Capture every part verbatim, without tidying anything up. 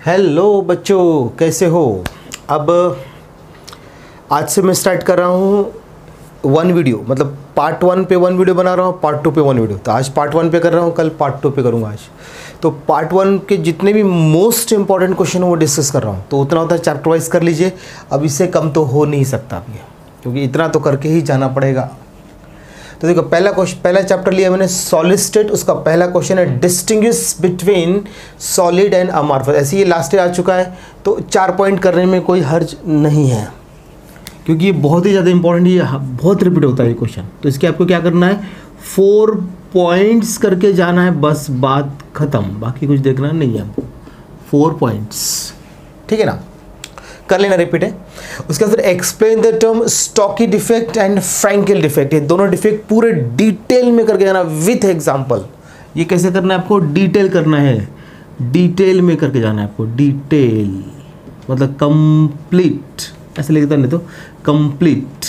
Hello बच्चों, कैसे हो। अब आज से मैं स्टार्ट कर रहा हूँ वन वीडियो, मतलब पार्ट वन पे वन वीडियो बना रहा हूँ, पार्ट टू पे वन वीडियो। तो आज पार्ट वन पे कर रहा हूँ, कल पार्ट टू पे करूँगा। आज तो पार्ट वन के जितने भी मोस्ट इंपॉर्टेंट क्वेश्चन हो वो डिस्कस कर रहा हूँ। तो उतना होता है चैप्टर वाइज कर लीजिए। अब इससे कम तो हो नहीं सकता अब ये, क्योंकि इतना तो करके ही जाना पड़ेगा। तो देखो, पहला क्वेश्चन, पहला चैप्टर लिया मैंने सॉलिड स्टेट। उसका पहला क्वेश्चन है distinguish between solid and amorphous. ऐसे ये लास्ट आ चुका है, तो चार पॉइंट करने में कोई हर्ज नहीं है, क्योंकि ये बहुत ही ज़्यादा इंपॉर्टेंट, ये बहुत रिपीट होता है ये क्वेश्चन। तो इसके आपको क्या करना है, फोर पॉइंट्स करके जाना है, बस बात खत्म, बाकी कुछ देखना नहीं है हमको। फोर पॉइंट्स, ठीक है ना, कर लेना, रिपीट है। उसके बाद explain the term Schottky defect and Frenkel defect. ये दोनों डिफेक्ट पूरे डिटेल में करके जाना विथ एग्जांपल। ये कैसे करना है आपको, डिटेल करना है, डिटेल में करके जाना है आपको। डिटेल मतलब कंप्लीट, ऐसे लिखता नहीं तो कंप्लीट,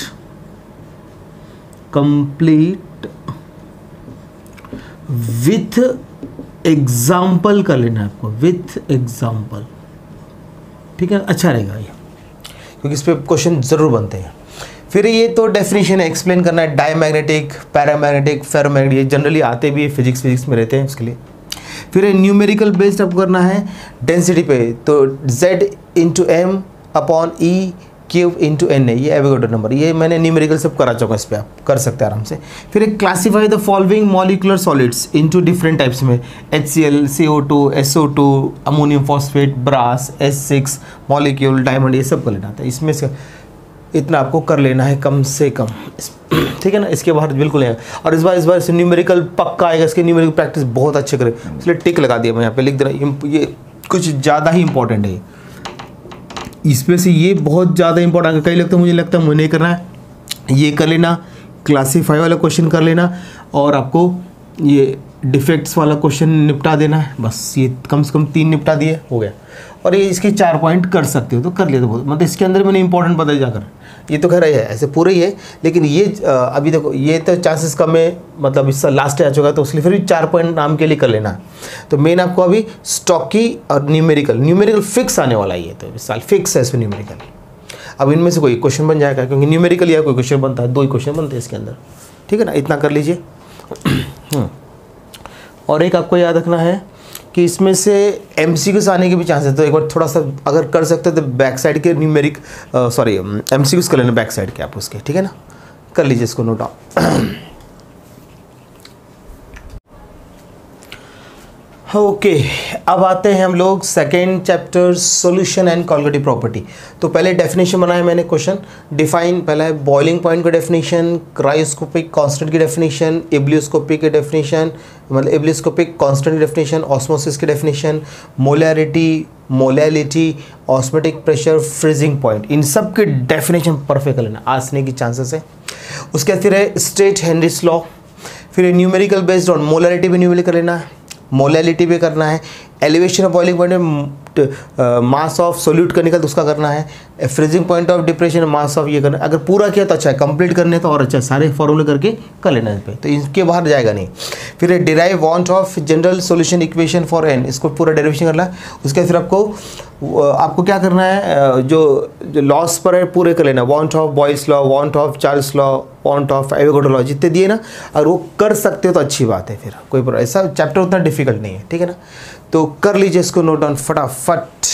कंप्लीट विथ एग्जाम्पल कर लेना है आपको, विथ एग्जाम्पल, ठीक है, अच्छा रहेगा ये, क्योंकि इस पे क्वेश्चन जरूर बनते हैं। फिर ये तो डेफिनेशन है, एक्सप्लेन करना है, डायमैग्नेटिक, पैरामैग्नेटिक, फेरोमैग्नेटिक, ये जनरली आते भी फिजिक्स फिजिक्स में रहते हैं उसके लिए। फिर न्यूमेरिकल बेस्ड आपको करना है डेंसिटी पे, तो Z into M upon E cube into N है, ये एवोगाड्रो नंबर। ये मैंने न्यूमेरिकल सब करा चुका, इस पर आप कर सकते हैं आराम से। फिर एक classify the following molecular solids into different types में, H C L, C O two, S O two, ammonium phosphate, brass, S six molecule, diamond, ये सब कर लेना था। इसमें से इतना आपको कर लेना है कम से कम, ठीक है ना। इसके बाहर बिल्कुल है। और इस बार इस बार से न्यूमेरिकल पक्का आएगा, इसके न्यूमेरिकल प्रैक्टिस बहुत अच्छे करें, इसलिए टिक लगा दिया मैं यहाँ पे, लिख दे रहा। ये कुछ ज़्यादा ही इंपॉर्टेंट है, इसमें से ये बहुत ज़्यादा इंपॉर्टेंट है। कई लगता है, मुझे लगता है मुझे नहीं करना है, ये कर लेना, क्लासीफाई वाला क्वेश्चन कर लेना, और आपको ये डिफेक्ट्स वाला क्वेश्चन निपटा देना है। बस ये कम से कम तीन निपटा दिए, हो गया। और ये इसके चार पॉइंट कर सकते हो तो कर लिया तो बहुत, मतलब इसके अंदर मैंने इंपॉर्टेंट बता जाकर, ये तो खैर है ऐसे पूरे ही है, लेकिन ये अभी देखो ये तो चांसेस कम है, मतलब इसका लास्ट आ चुका है, तो इसलिए फिर भी चार पॉइंट नाम के लिए कर लेना। तो मेन आपको अभी स्टॉकी और न्यूमेरिकल, न्यूमेरिकल फिक्स आने वाला है, ये तो इस साल फिक्स है इसमें न्यूमेरिकल। अब इनमें से कोई क्वेश्चन बन जाएगा, क्योंकि न्यूमेरिकल या कोई क्वेश्चन बनता है, दो ही क्वेश्चन बनते हैं इसके अंदर, ठीक है ना। इतना कर लीजिए। और एक आपको याद रखना है कि इसमें से एमसीक्यूज आने के भी चांस है, तो एक बार थोड़ा सा अगर कर सकते हो तो बैक साइड के न्यूमेरिक सॉरी एमसीक्यूज कर लेना बैक साइड के आप उसके, ठीक है ना, कर लीजिए इसको नोट डाउन। ओके okay, अब आते हैं हम लोग second chapter solution and colligative property. तो पहले डेफिनेशन बनाया मैंने, क्वेश्चन डिफाइन, पहला है बॉइलिंग पॉइंट का डेफिनेशन, क्रायोस्कोपिक कांस्टेंट की डेफिनेशन, एब्लियोस्कोपिक की डेफिनेशन, मतलब एब्लियोस्कोपिक कांस्टेंट की डेफिनेशन, ऑस्मोसिस की definition, molarity, molality, osmotic pressure, freezing point, इन सब के डेफिनेशन परफेक्ट कर लेना, आसने की चांसेस है। उसके बाद फिर है स्टेट हेनरीज लॉ, फिर न्यूमेरिकल बेस्ड ऑन मोलैरिटी भी न्यूमेरिकल कर लेना है, मोलैलिटी भी करना है, एलिवेशन ऑफ बॉइलिंग पॉइंट में मास ऑफ सोल्यूट का निकल तो उसका करना है, freezing point of depression mass of ये करना है। अगर पूरा किया तो अच्छा है, कंप्लीट करने तो और अच्छा है, सारे फॉर्मूले करके कर लेना इस पे, तो इनके बाहर जाएगा नहीं। फिर derive van't of general solution equation for N, इसको पूरा डेरिवेशन करना है। उसके बाद फिर आपको आपको क्या करना है, जो जो लॉस पर है पूरे कर लेना, van't of Boyle's law, van't of Charles law, van't of Avogadro law, जितने दिए ना, अगर वो कर सकते हो तो अच्छी बात है, फिर कोई प्रॉब्लम, ऐसा चैप्टर उतना डिफिकल्ट नहीं है, ठीक है ना। तो कर लीजिए इसको नोट डाउन फटाफट।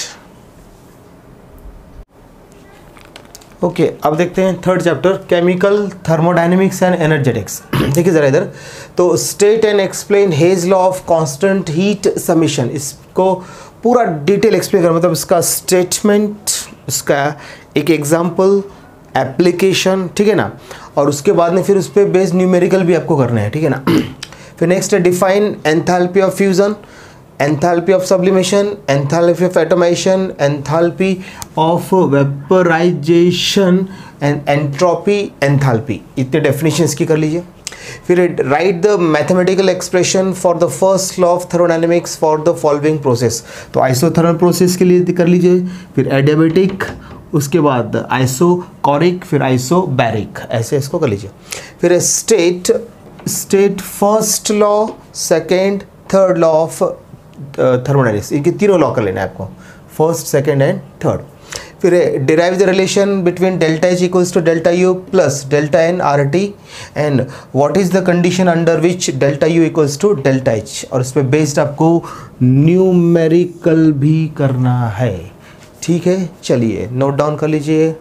ओके okay, अब देखते हैं third chapter chemical thermodynamics and energetics. देखिए ज़रा इधर, तो state and explain Hess law of constant heat summation, इसको पूरा डिटेल एक्सप्लेन कर, मतलब इसका स्टेटमेंट, इसका एक एग्जांपल, एप्लीकेशन, ठीक है ना। और उसके बाद में फिर उस पर बेस्ड न्यूमेरिकल भी आपको करना है, ठीक है ना। फिर नेक्स्ट है define enthalpy of fusion, enthalpy of sublimation, enthalpy of atomisation, enthalpy of vaporisation and entropy enthalpy, इतने डेफिनेशन इसकी कर लीजिए। फिर write the mathematical expression for the first law of thermodynamics for the following process, तो isothermal process के लिए कर लीजिए। फिर एडियाबेटिक, उसके बाद आइसोकोरिक, फिर आइसोबैरिक, ऐसे इसको कर लीजिए। फिर state state first law, second, third law of thermodynamics, इनके तीनों लॉ कर लेना है आपको। First second and third. फिर derive the relation between delta H equals to delta U plus delta N R T and what is the condition under which delta U equals to delta H, और इस पर based आपको numerical भी करना है। ठीक है, चलिए नोट डाउन कर लीजिए।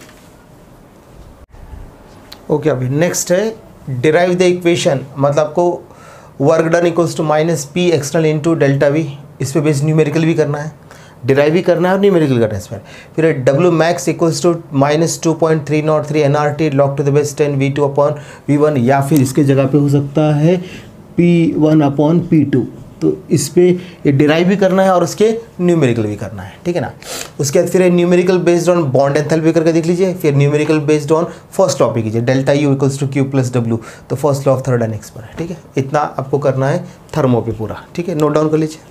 ओके, अभी नेक्स्ट है डिराइव द इक्वेशन, मतलब आपको work done equals to minus P external into delta V, इस पर बेस्ड न्यूमेरिकल भी करना है, डिराइव भी करना है और न्यूमेरिकल करना है इस पर। फिर W max equals to minus two point three nought three N R T log to the base ten V two upon V one, या फिर इसके जगह पे हो सकता है P one upon P two. तो इस पर ये डिराइव भी करना है और उसके न्यूमेरिकल भी करना है, ठीक है ना। उसके बाद फिर numerical based on bond enthalpy करके देख लीजिए, फिर numerical based on first topic कीजिए, delta U equals to Q plus W, तो फर्स्ट लॉ ऑफ थर्मोडायनेमिक्स पर है, ठीक है। इतना आपको करना है थर्मो पे पूरा, ठीक है, नोट डाउन कर लीजिए।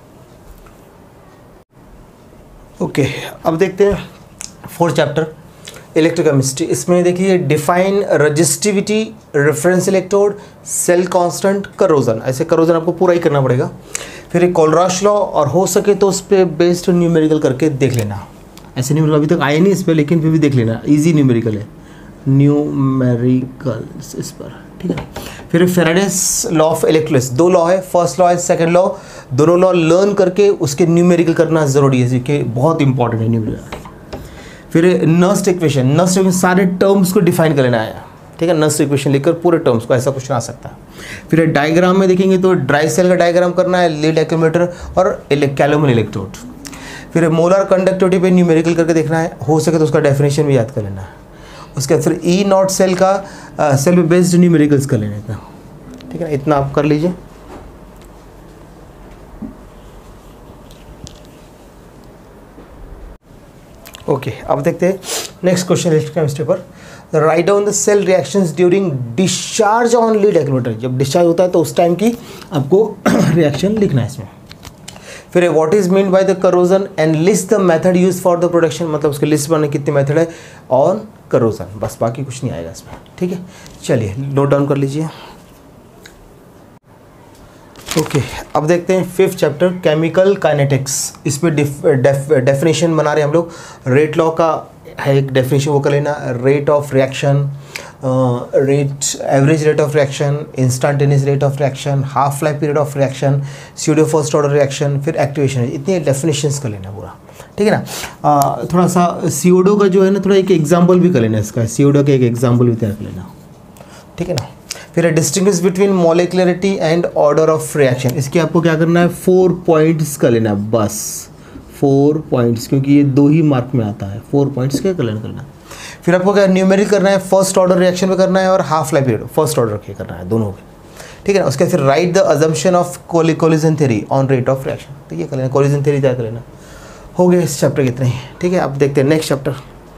ओके okay, अब देखते हैं फोर्थ चैप्टर इलेक्ट्रोकेमिस्ट्री। इसमें देखिए define resistivity, reference electrode, cell constant, corrosion, ऐसे करोजन आपको पूरा ही करना पड़ेगा। फिर एक कोलराश लॉ, और हो सके तो उस पर बेस्ड न्यूमेरिकल करके देख लेना। ऐसे न्यूमेरिकल अभी तक आए नहीं इस पर, लेकिन फिर भी देख लेना, इजी न्यूमेरिकल है, न्यूमेरिकल्स इस पर, ठीक है। फिर फेराडेस लॉ ऑफ इलेक्ट्रोलिसिस, दो लॉ है, फर्स्ट लॉ है, सेकंड लॉ, दोनों लॉ लर्न करके उसके न्यूमेरिकल करना ज़रूरी है, क्योंकि बहुत इंपॉर्टेंट है न्यूमेरिकल। फिर नर्स्ट इक्वेशन, नर्स्ट इक्वेशन सारे टर्म्स को डिफाइन कर लेना है, ठीक है, नर्स्ट इक्वेशन लिखकर पूरे टर्म्स को, ऐसा क्वेश्चन आ सकता है। फिर डायग्राम में देखेंगे तो ड्राई सेल का डायग्राम करना है, लीड एक्यूमुलेटर और कैलोमन इलेक्ट्रोड। फिर मोलर कंडक्टिविटी पे न्यूमेरिकल करके देखना है, हो सके तो उसका डेफिनेशन भी याद कर लेना है। उसके बाद फिर ई नॉट सेल का आ, सेल पे बेस्ड न्यूमेरिकल्स कर लेना इतना, ठीक है, इतना आप कर लीजिए। ओके okay, अब देखते हैं नेक्स्ट क्वेश्चन इलेक्ट्रोकेमिस्ट्री पर। Write down the cell reactions during discharge on lead accumulator, जब डिस्चार्ज होता है तो उस टाइम की आपको रिएक्शन लिखना है इसमें। फिर what is mean by the corrosion and list the method use for the production, मतलब उसके लिस्ट बनाने कितने मेथड है ऑन करोजन, बस बाकी कुछ नहीं आएगा इसमें, ठीक है। चलिए नोट डाउन कर लीजिए। ओके okay, अब देखते हैं फिफ्थ चैप्टर केमिकल काइनेटिक्स। इस पर डेफिनेशन बना रहे हैं हम लोग। रेट लॉ का है एक डेफिनेशन, वो कर लेना, rate of reaction, rate average rate of reaction, instantaneous rate of reaction, half life period of reaction, pseudo first order reaction, फिर एक्टिवेशन, इतने डेफिनेशंस कर लेना पूरा, ठीक है ना। आ, थोड़ा सा सीओडो का जो है ना, थोड़ा एक एग्जाम्पल भी कर लेना इसका, सीओडो का एक एग्जाम्पल भी तैयार कर लेना, ठीक है ना। फिर distinguish between molecularity and order of reaction, इसकी आपको क्या करना है, फोर पॉइंट्स कर लेना, बस फोर पॉइंट्स, क्योंकि ये दो ही मार्क में आता है, फोर पॉइंट्स क्या कर करना। फिर आपको क्या न्यूमेरिकल करना है, फर्स्ट ऑर्डर रिएक्शन में करना है और half life period first order के करना है, दोनों के, ठीक है ना। उसके बाद फिर write the assumption of collision theory on rate of reaction, तो ये कर लेना, कोलिजन थ्योरी तैयार कर लेना। हो गए इस चैप्टर कितने ही, ठीक है। अब देखते हैं नेक्स्ट चैप्टर।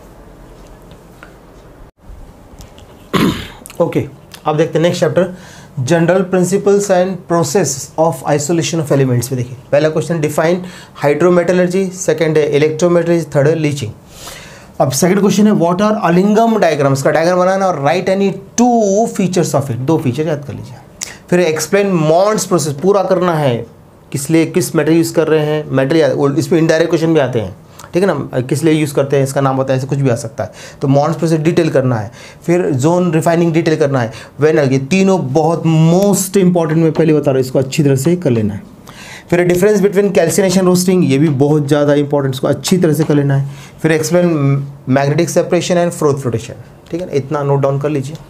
ओके okay, अब देखते हैं next chapter general principles and process of isolation of elements में। देखिए पहला क्वेश्चन डिफाइन हाइड्रोमेटलर्जी, सेकंड है इलेक्ट्रोमेटलर्जी, थर्ड है लीचिंग। अब सेकंड क्वेश्चन है व्हाट आर अलिंगम डायग्राम्स, का डायग्राम बनाना और write any two features of it, दो फीचर याद कर लीजिए। फिर एक्सप्लेन मॉन्ड्स प्रोसेस, पूरा करना है, किस लिए किस मेटेरियल यूज़ कर रहे हैं, मेटेरियल, इसमें इनडायरेक्ट क्वेश्चन भी आते हैं, ठीक है ना, किस लिए यूज़ करते हैं, इसका नाम होता है, ऐसे कुछ भी आ सकता है। तो मॉन्ड्स प्रोसेस डिटेल करना है, फिर जोन रिफाइनिंग डिटेल करना है, वेनल, ये तीनों बहुत मोस्ट इंपॉर्टेंट, मैं पहले बता रहा हूँ, इसको अच्छी तरह से कर लेना है। फिर डिफरेंस बिटवीन कैल्सिनेशन रोस्टिंग, ये भी बहुत ज़्यादा इंपॉर्टेंट, इसको अच्छी तरह से कर लेना है। फिर explain magnetic separation and froth flotation, ठीक है ना, इतना नोट डाउन कर लीजिए।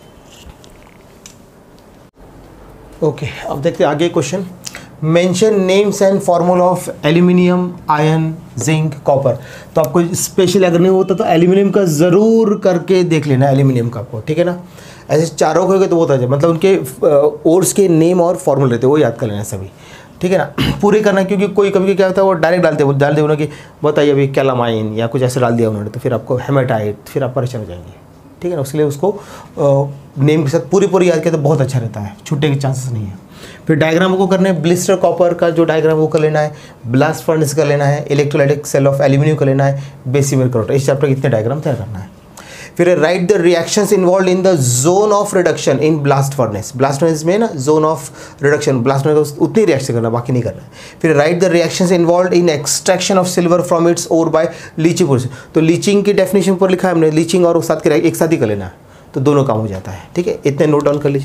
ओके okay, अब देखते हैं आगे question. Mention names and formula of aluminium, iron, zinc, copper. तो आपको स्पेशल अगर नहीं होता तो एल्यूमिनियम का ज़रूर करके देख लेना, एल्यूमिनियम का आपको, ठीक है ना। ऐसे चारों को तो होता है, मतलब उनके ओर्स के नेम और फॉर्मूला रहते हैं, वो याद कर लेना सभी, ठीक है ना। पूरे करना, क्योंकि कोई कभी क्या होता है वो डायरेक्ट डालते हैं, वो डाल दे उन्होंने कि बताइए अभी कैलामाइन या कुछ ऐसे डाल दिया उन्होंने, तो फिर आपको हेमेटाइट, फिर आप परेशान हो जाएंगे, ठीक है ना। उसके लिए उसको नेम के साथ पूरी पूरी याद किया तो बहुत अच्छा रहता है, छूटने के चांसेस नहीं है। फिर डायग्राम को करना है, ब्लिस्टर कॉपर का जो डायग्राम वो कर लेना है, ब्लास्ट फर्नेस कर लेना है, इलेक्ट्रोलाइटिक सेल ऑफ एल्यूमिनियम कर लेना है, बेसिमर करोटर, इस चैप्टर के इतने डायग्राम तैयार करना है। फिर write the reactions involved in the zone of reduction in blast furnace, blast furnace में ना zone of reduction, blast furnace उतनी रिएक्शन करना, बाकी नहीं करना है। फिर write the reactions involved in extraction of silver from its ore by leaching process. तो लीचिंग की डेफिनेशन पर लिखा है हमने, लीचिंग और साथ के एक साथ ही कर लेना है, तो दोनों काम हो जाता है। ठीक है, इतने नोट डाउन कर लीजिए।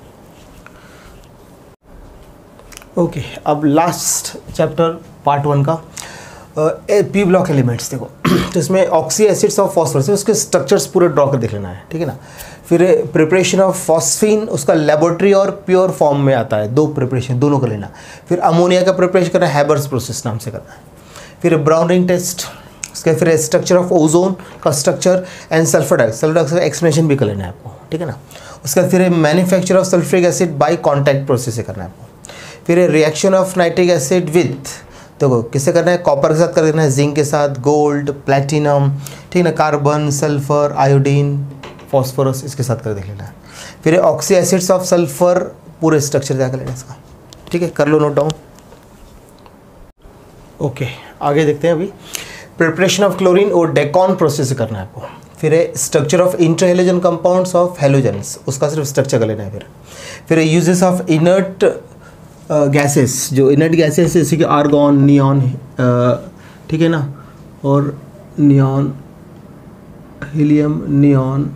ओके okay, अब लास्ट चैप्टर पार्ट वन का पी ब्लॉक एलिमेंट्स देखो। तो इसमें ऑक्सी एसिड्स ऑफ फॉस्फोरस, उसके स्ट्रक्चर्स पूरे ड्रॉ कर देख लेना है। ठीक है ना। फिर प्रिपरेशन ऑफ फॉस्फीन, उसका लेबोरेटरी और प्योर फॉर्म में आता है, दो प्रिपरेशन दोनों कर लेना। फिर अमोनिया का प्रिपरेशन करना है, हैबर्स प्रोसेस नाम से करना है। फिर ब्राउन रिंग टेस्ट, उसके फिर स्ट्रक्चर ऑफ ओजोन का structure and sulphur dioxide, sulphur dioxide explanation भी कर लेना है आपको। ठीक है ना। उसका फिर manufacture of sulphuric acid by contact process से करना है आपको। फिर reaction of nitric acid with, देखो किससे करना है, कॉपर के साथ कर देना है, जिंक के साथ, गोल्ड, प्लेटिनम, ठीक है ना, कार्बन, सल्फर, आयोडीन, फॉस्फोरस, इसके साथ कर देख लेना है। फिर ऑक्सी एसिड्स ऑफ सल्फर, पूरे स्ट्रक्चर क्या कर लेना इसका। ठीक है, कर लो नोट डाउन। ओके, आगे देखते हैं। अभी प्रिपरेशन ऑफ क्लोरीन और डेकॉन प्रोसेस करना है आपको। फिर structure of interhalogen compounds of halogens, उसका सिर्फ स्ट्रक्चर कर लेना है। फिर फिर यूजेस ऑफ इनर्ट गैसेस, जो इनर्ट गैसेस जैसे कि आर्गॉन, नियॉन, ठीक है ना, और नियॉन, हीलियम, नियॉन,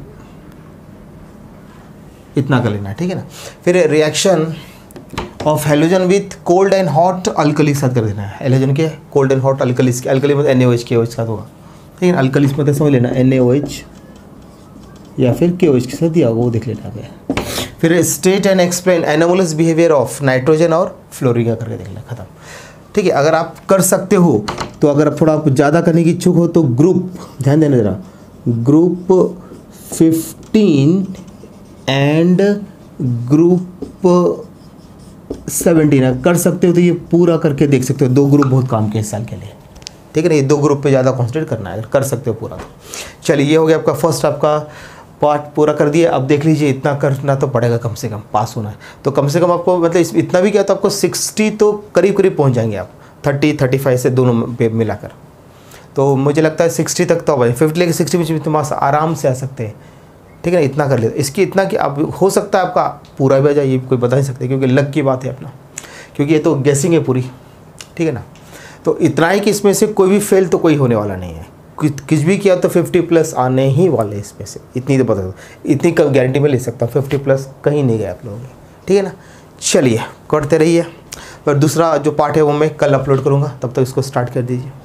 इतना कर लेना है। ठीक है ना। फिर reaction of halogen with cold and hot alkali के साथ कर देना है। हेलोजन के कोल्ड एंड हॉट अल्कलीज के, अल्कली में N A O H K O H के साथ होगा। ठीक है, अल्कलीज में तो समझ लेना एन ए ओ एच या फिर के ओ एच के साथ दिया होगा, वो देख लेना है। फिर state and explain anomalous behaviour of nitrogen और फ्लोरीन का करके देख लेना, खत्म। ठीक है, अगर आप कर सकते हो तो, अगर आप थोड़ा ज़्यादा करने की इच्छुक हो तो ग्रुप, ध्यान देना ज़रा, group fifteen and group seventeen कर सकते हो तो ये पूरा करके देख सकते हो। दो ग्रुप बहुत काम के इस साल के लिए। ठीक है ना, ये दो ग्रुप पे ज़्यादा कॉन्सेंट्रेट करना है, अगर कर सकते हो पूरा। चलिए, ये हो गया आपका फर्स्ट, आपका पार्ट पूरा कर दिया। अब देख लीजिए, इतना करना तो पड़ेगा कम से कम, पास होना है तो कम से कम आपको, मतलब इतना भी किया तो आपको सिक्सटी तो करीब करीब पहुंच जाएंगे आप, थर्टी थर्टी फाइव से दोनों पे मिलाकर। तो मुझे लगता है सिक्सटी तक तो अब फिफ्टी लेके सिक्सटी में तो मार्क्स आराम से आ सकते हैं। ठीक है ना, इतना कर ले। इसकी इतना कि अब हो सकता है आपका पूरा भी आ जाए, ये कोई बता नहीं सकते, क्योंकि लक की बात है अपना, क्योंकि ये तो गेसिंग है पूरी। ठीक है ना। तो इतना ही कि इसमें से कोई भी फेल तो कोई होने वाला नहीं है, कुछ भी किया तो फिफ्टी प्लस आने ही वाले इसमें से, इतनी तो पता, इतनी कम गारंटी में ले सकता हूँ, फिफ्टी प्लस कहीं नहीं गए आप लोगों के। ठीक है ना। चलिए, करते रहिए। पर दूसरा जो पार्ट है वो मैं कल अपलोड करूँगा, तब तक इसको स्टार्ट कर दीजिए।